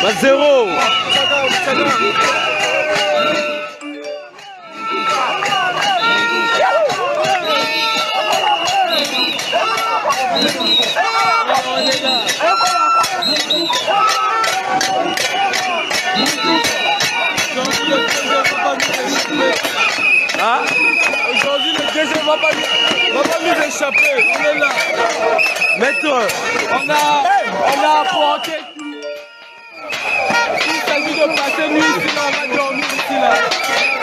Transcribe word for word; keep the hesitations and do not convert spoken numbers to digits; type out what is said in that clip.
Bah, zéro. Hein? Aujourd'hui, le deuxième va pas, va pas nous échapper. On est là. Maître, on a, on a apporté tout. Il s'agit de passer nuit ici, là, on va dormir ici, là.